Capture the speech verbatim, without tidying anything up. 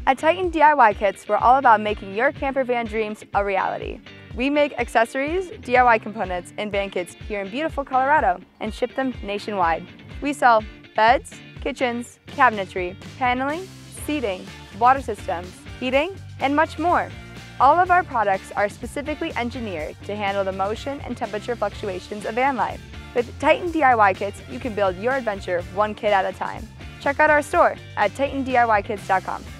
At Titan D I Y Kits, we're all about making your camper van dreams a reality. We make accessories, D I Y components, and van kits here in beautiful Colorado and ship them nationwide. We sell beds, kitchens, cabinetry, paneling, seating, water systems, heating, and much more. All of our products are specifically engineered to handle the motion and temperature fluctuations of van life. With Titan D I Y Kits, you can build your adventure one kit at a time. Check out our store at titan D I Y kits dot com.